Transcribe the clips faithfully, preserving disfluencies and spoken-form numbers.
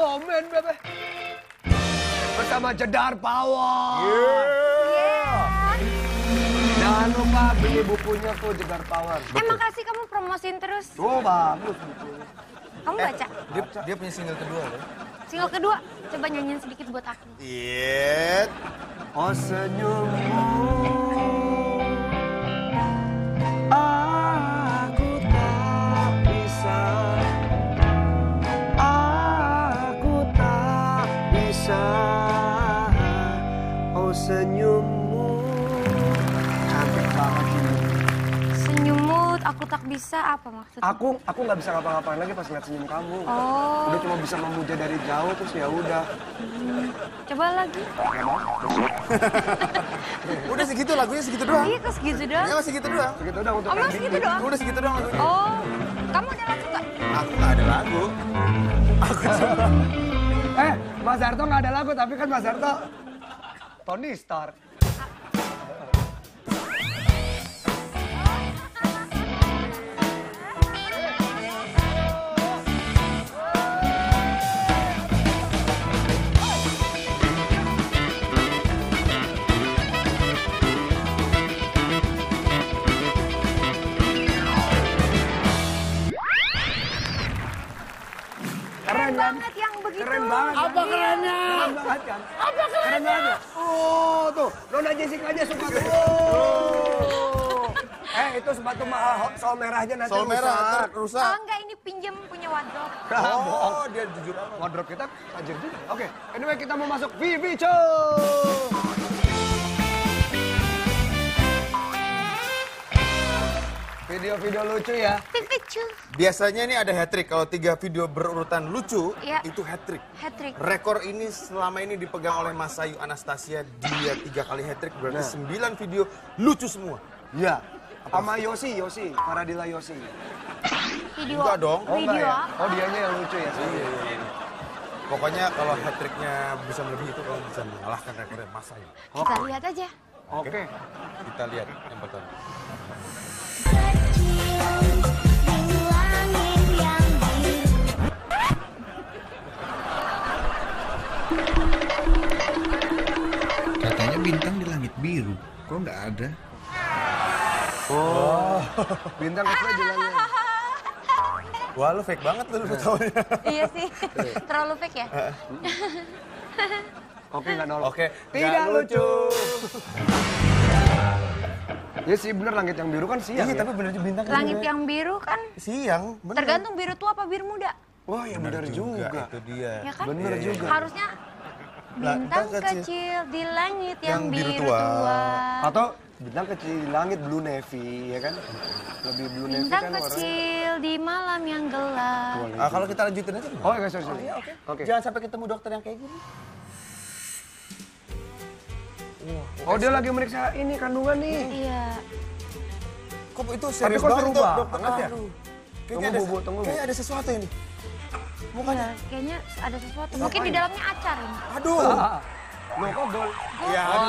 komen, Bebe. Bersama Jedar Power. Yeah. Jangan lupa beli bukunya tuh, Jedar Power. Eh, makasih kamu promosiin terus. Oh, bagus bukunya. Kamu baca? Dia, dia punya single kedua loh. Single kedua, coba nyanyiin sedikit buat aku. Iya. Oh, senyummu. Aku tak bisa. Aku tak bisa. Oh, senyummu. Cantik banget ini. Senyummu, aku tak bisa apa maksudnya? Aku aku nggak bisa ngapa-ngapain lagi pas ngeliat senyum kamu. Oh. Udah cuma bisa memuja dari jauh terus ya udah. Hmm. Coba lagi. Nggak mau? Udah segitu lagunya segitu doang. Iya, kok segitu doang? Ya masih segitu doang. Segitu udah untuk Oh, emang ending segitu nih. doang? Udah segitu doang lagunya. Oh, kamu ada lagu nggak? Aku nggak ada lagu. Aku cuma... Eh, Mas Darto nggak ada lagu tapi kan Mas Darto Tony Stark. Keren banget yang begitu. Keren banget. Apa kerennya? Keren banget kan? Apa keren banget? Oh, tuh. Nona Jessica aja suka tuh. Oh. Eh, itu sepatu mahal, sol merahnya nanti Sol merah rusak. ntar rusak. Oh, enggak, ini pinjam punya wardrobe. Oh, dia jujur amat. Wardrobe kita tajir juga. Oke, anyway kita mau masuk Vivi Show. Video-video lucu ya. Pipicu. Biasanya ini ada hat-trick. Kalau tiga video berurutan lucu, Iya. itu hat-trick. Hat-trick. Rekor ini selama ini dipegang oleh Mas Sayu Anastasia. Dia tiga kali hat-trick, berarti Nah. sembilan video lucu semua. Iya. Sama Yosi, Yosi, Faradila Yosi. Video. Enggak dong. Oh, enggak Video ya? apa? Oh, dianya yang lucu ya. Iya, iya, iya. Pokoknya kalau hat-tricknya bisa melebihi itu, kalau bisa mengalahkan rekornya Mas Sayu. Kita lihat aja. Oke. Kita lihat yang pertama. Katanya bintang di langit biru, kok nggak ada? Oh, bintang kecil bilangnya. Wah, lu fake banget lu, lu taunya. Iya sih. Terlalu fake ya? Oke, nggak nol. Oke, Tidak nggak lucu. Ya sih bener langit yang biru kan siang Iya, ya. tapi bener juga bintang. Langit yang biru kan siang, bener. tergantung biru tua apa biru muda. Wah, ya bener, juga. Itu dia. Ya kan? Bener Iya, iya. juga. Harusnya bintang kecil di langit yang, Yang biru biru tua. tua. Atau bintang kecil di langit blue navy, ya kan? Lebih blue navy Bintang kan warnanya. kecil di malam yang gelap. Ah, kalau kita lanjutin aja. Oh, ya sorry, sorry. Oke. Oke. Jangan sampai ketemu dokter yang kayak gini. Oh, dia lagi meriksa ini kandungan nih. Iya. Kok itu Tapi serius kok banget seru dok, banget dokter? ya? Aduh. Kayaknya Tunggu, ada, Bu, tunggu, Bu. kayaknya ada sesuatu ini. Iya, kayaknya ada sesuatu. Mungkin di dalamnya acar ini. Aduh. Loh, kok gol? Iya, aduh.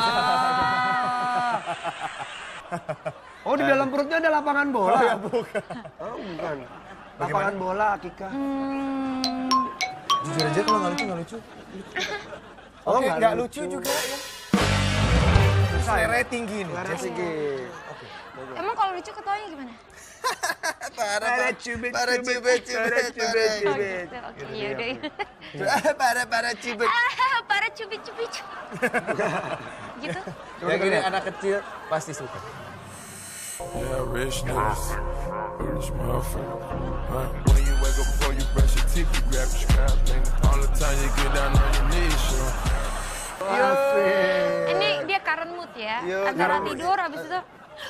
Oh, di dalam perutnya ada lapangan bola. Oh, ya, bukan. Oh, bukan. Lapangan bola, Akika. Hmm, Jujur aja kalau nggak lucu, nggak lucu. Oh, Oke, nggak nggak lucu. lucu juga ya. Selera tinggi nih. Karena Jess. sih, emang kalau lucu ketawanya gimana? Para Para cubit, para cubit, cubit, para cubit, cubit, para- Oh cubit. gitu, oke, iya udah. para para cubit. Ah, para cubit-cubit. Gitu. Ya gini anak kecil pasti suka. Yeah, rich niggas, rich motherfucker. Huh? When you wake up before you brush your teeth, you grab your scrap, nigga. All the time you get down on your knees, you know. Ini dia current mood ya. Yo, Antara current mood. tidur habis itu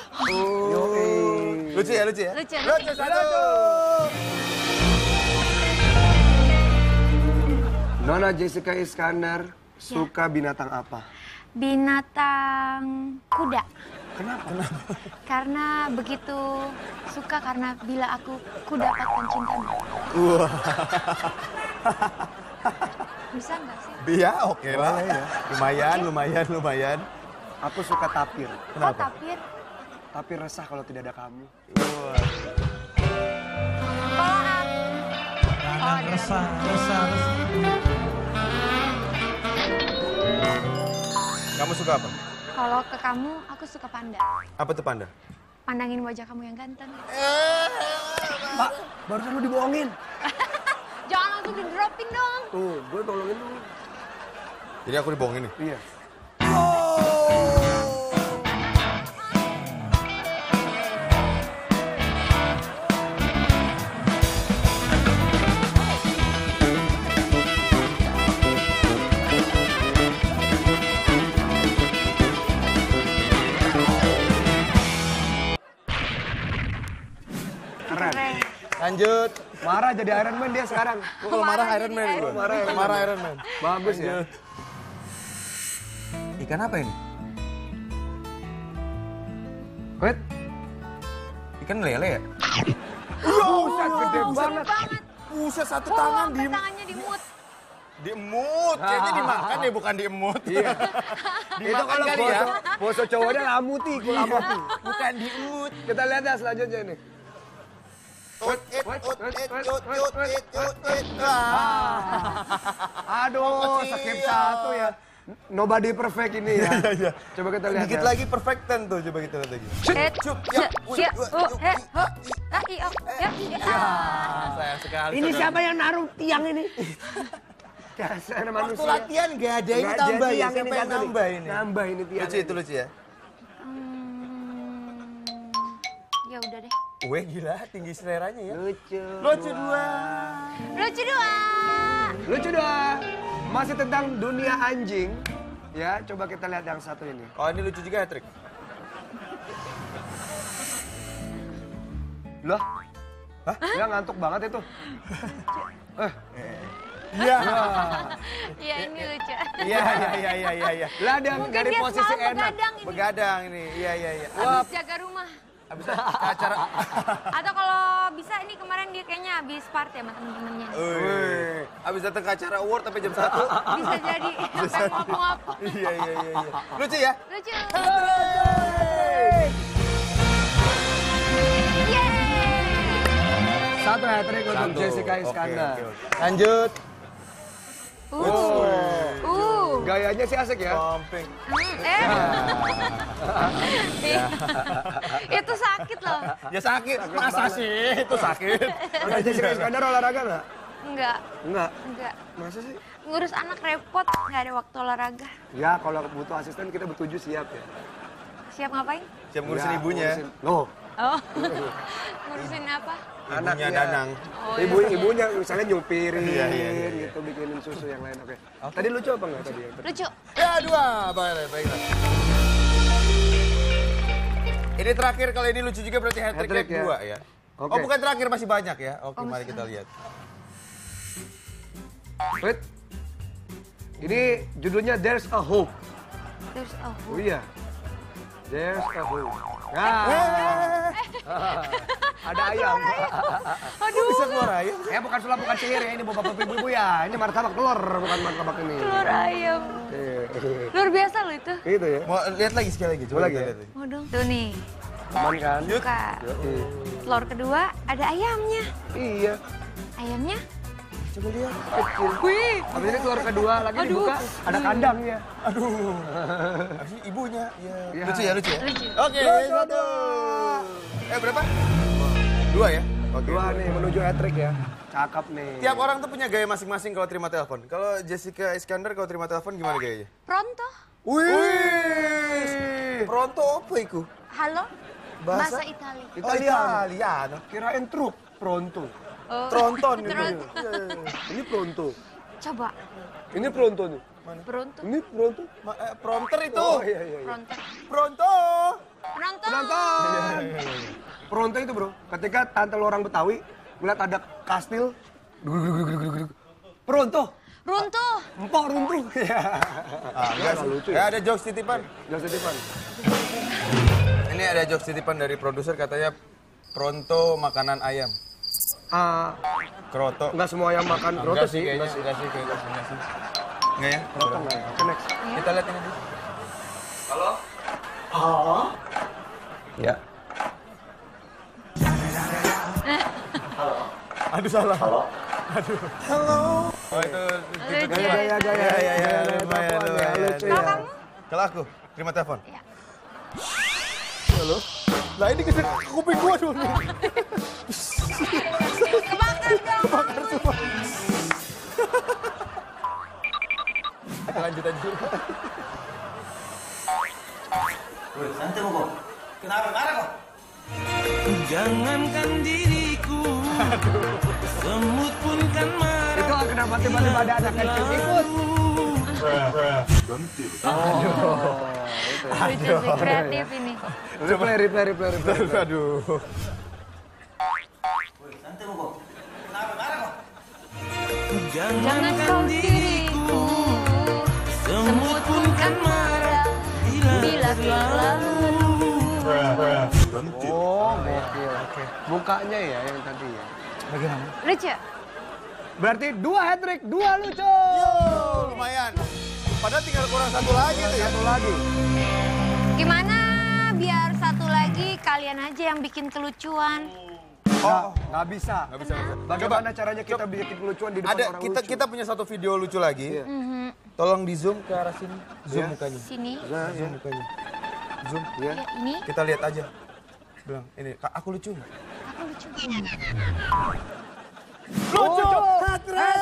Lucu ya, lucu ya? lucu. Lucu satu. Nona Jessica Iskandar suka binatang apa? Binatang kuda. Kenapa? Karena begitu suka karena bila aku ku dapatkan cintamu. Bisa nggak sih? Iya, oke lah. Lumayan, lumayan, lumayan. Aku suka tapir. Oh, tapir. Tapir resah kalau tidak ada kamu. Kalau aku... Oh, ada. Resah, resah, resah. Kamu suka apa? Kalau ke kamu, aku suka panda. Apa tuh panda? Pandangin wajah kamu yang ganteng. Pak, barusan lu dibohongin. Jangan langsung di-dropin dong. Tuh, gue tolongin dulu. Jadi aku dibohongin nih? Iya. Keren. Lanjut. Marah jadi Iron Man dia sekarang. Gua kalau marah Marah Iron jadi Man Iron gue. Man. Marah, marah Iron Man. Bagus ya. Ikan apa ini? Wait. Ikan lele ya? Buset, gede Buset banget. banget. Buset, satu Wow, tangan sampai di... tangannya dimut. Diemut. Kayaknya dimakan ya, bukan diemut. Iya. Itu Dimakan kalau kali ya? poso, poso cowoknya lamuti, kulamuti. Bukan diemut. Kita lihat ya selanjutnya ini. Ut, it, ut, it, ut, ut, it, ut, it. Ah. Aduh, skip satu ya. Nobody perfect ini ya. Coba kita lihat Dikit ya. lagi perfect ten tuh, coba kita lihat lagi. Et, Cup, se, ya, sia, wih, oh, wih, he, wih. ho, ah, i, oh, ya, ya. Ah, sayang sekali. Ini saudara. siapa yang naruh tiang ini? Dasar Waktu manusia. latihan gak ada ini Nggak tambah jadi ya, yang siapa ini yang satu nih. nambah ini? Nambah ini tiang. Lucu itu lucu ya? Hmm, ya udah deh. Weh gila, tinggi seleranya ya. Lucu. Lucu dua. Lucu dua. Lucu dong. Masih tentang dunia anjing. Ya, coba kita lihat yang satu ini. Oh ini lucu juga ya trik. Loh? Hah? Dia ngantuk banget itu. Eh, Iya. Iya, ini lucu. Iya iya iya iya iya iya. lah dia Mungkin dari dia posisi semalam enak. begadang ini. Begadang ini. Iya iya iya. Habis jaga rumah. Habis ke acara. Atau kalau bisa ini kemarin dia kayaknya habis party sama temen-temennya. Wih. Habis datang ke acara award tapi jam satu. Bisa jadi sampai ngapu-ngapu. Iya iya iya iya. Lucu ya? Lucu. Yeay. Yeay. Satu hat-trick untuk Satu. Jessica Oke, Iskandar. oke, oke. Lanjut. Uh. Uh. Gayanya sih asik ya. Pumping. Hmm, eh. Itu sakit loh. Ya sakit. Masa sih itu sakit? Kalau Jessica Iskandar olahraga nggak? Enggak, Enggak. enggak. Masa sih? Ngurus anak repot, nggak ada waktu olahraga. Ya, kalau butuh asisten kita bertujuh siap ya. Siap ngapain? Siap ngurusin Ya, ibunya. ngurusin- Loh, Oh. Ngurusin apa? Ibunya anaknya. Danang. Oh, Ibu ibunya misalnya nyupirin Iya, iya, iya, iya. gitu, bikinin susu yang lain. Oke. Tadi lucu apa enggak tadi? Lucu. Ya dua. Baiklah, baiklah. Ini terakhir kalau ini lucu juga berarti hat-trick Hat-trick ya. dua ya. Oke. Oh bukan terakhir masih banyak ya. Oke Oh, mari masih kita lihat. Wait. Ini judulnya There's a Hope. Terus oh. Oh iya. There's a Hope. Nah. Ada ayam. Aduh. Bisa keluar ayam. Ya bukan sulap, bukan sihir ya. Ini bapak ibu-ibu ya. Ini martabak telur, bukan martabak ini. Telur ayam. Luar biasa loh itu. Gitu ya. Mau lihat lagi sekali lagi. Coba Mau lagi kita ya? lihat lagi. Mau dong. Tuh nih. Aman kan? Buka. Telur kedua ada ayamnya. Iya. Ayamnya? Coba lihat. Kecil. Wih. Habis ini telur kedua lagi Aduh. dibuka. Ada kandangnya. Aduh. Habis ini ibunya. Ya. Ya. Lucu ya lucu ya. Lucu. Oke. Satu. Eh berapa? Dua ya. Oke. Dua nih menuju hat-trick ya. Cakep nih. Tiap orang tuh punya gaya masing-masing kalau terima telepon. Kalau Jessica Iskandar kalau terima telepon gimana gayanya? Pronto. Wih. Pronto apa itu? Halo. Bahasa? Bahasa Itali. Oh, Italiano. Italiano. Kirain truk. Pronto. Oh. Tronton gitu. Tronton. Ini pronto. Coba. Ini pronto nih. Pronto. Ini pronto. Ma- eh, prompter itu. Oh iya iya. iya. Pronto. Pronto. Penonton. Penonton. Pronto itu bro. Ketika tante lo orang Betawi ngeliat ada kastil. Duguk, duguk, duguk, duguk, duguk. Pronto. Runtuh. Empok runtuh. Ya. Ah, enggak sih. lucu Ya, ya. ada jokes titipan. Jangan titipan. Ini ada jokes titipan dari produser katanya pronto makanan ayam. Ah, Kroto. enggak semua yang makan pronto Enggak sih. kayaknya. Enggak sih. Enggak sih, kayaknya enggak sih. Enggak ya? Pronto enggak ya. Oke next. Kita lihat ini dulu. Ya. Aduh salah. Halo. Aduh. Halo. Oh itu Lucu. Gaya gaya gaya. Ya, ya, ya, Gaya, lumayan, telepon ya, lumayan. lucu Kalau ya. kamu? Kalau aku, terima telepon. Ya. Halo? Nah ini ke kuping gua dong. Kebakar dong. Kebakar semua. Kita lanjut aja. Woi, santai kok. Kenapa marah kok? Jangankan diriku, semut pun kan marah. Itu kenapa tiba-tiba ada anak kecil ikut? Lucu sih, kreatif ini. Replay, replay, replay, replay. Aduh. Woi, santai kok. Kenapa marah kok? Jangan kau diriku, semut pun kan marah bila selalu. Oh, gokil. Oke. Mukanya ya yang tadi ya. Bagaimana? Lucu. Berarti dua hat-trick, dua lucu. Yo, lumayan. Padahal tinggal kurang satu lagi tuh ya. Satu lagi. Gimana biar satu lagi kalian aja yang bikin kelucuan? Oh, nggak bisa. Nggak bisa, nggak bisa. Bagaimana caranya kita bikin kelucuan di depan Ada orang kita lucu? kita punya satu video lucu lagi. Iya. Tolong di zoom ke arah sini. Zoom Iya. mukanya. Sini. Nah, ya. Zoom mukanya. Zoom. Ya. Ya, ini Kita lihat aja. Bilang, ini Kak, aku lucu nggak? aku lucu. Lucu! Hat-trick!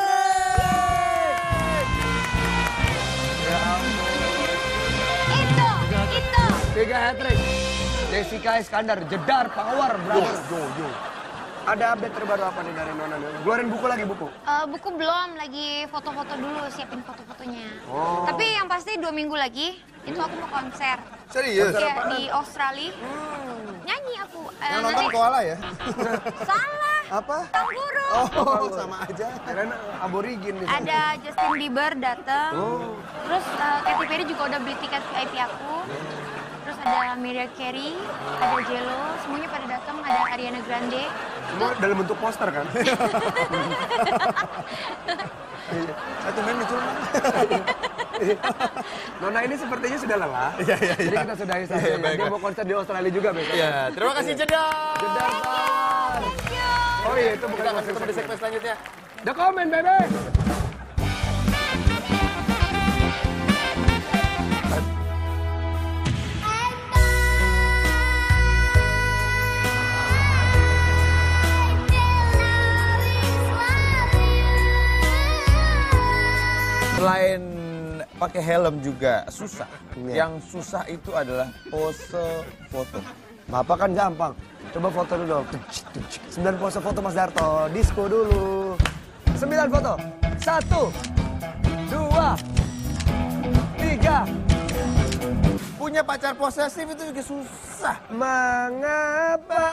Ya ampun. Itu, itu. Tiga hat-trick. Jessica Iskandar, jedar, power, brother. Yo, yo, yo. Ada update terbaru apa nih dari Nona? Keluarin buku lagi, buku? Eh, buku belum, lagi foto-foto dulu, siapin foto-fotonya. Oh. Tapi yang pasti dua minggu lagi, itu aku mau konser. Serius? Ya, di Australia. Nyanyi aku. Eh, Yang nonton nanti- koala ya? Salah. Apa? Kangguru. Oh, sama aja. Karena aborigin nih. Ada Justin Bieber datang. Terus eh, Katy Perry juga udah beli tiket V I P aku. Terus ada Mariah Carey, ada Jello, semuanya pada datang. Ada Ariana Grande. Semua dalam bentuk poster kan? Satu main lucu. Nona ini sepertinya sudah lelah. Iya, iya, Jadi iya. kita sudahi saja. Iya, ya. baik, Dia baik. mau konser di Australia juga besok. Iya, terima kasih Jedar. Jedar, Bang. Oh iya, itu bukan Kita akan konser ketemu di segmen selanjutnya. The Comment, baby! Selain pakai helm juga susah. Iya. Yang susah itu adalah pose foto. Bapak kan gampang. Coba foto dulu dong. Sembilan pose foto Mas Darto. Disco dulu. Sembilan foto. Satu. Dua. Tiga. Punya pacar posesif itu juga susah. Mengapa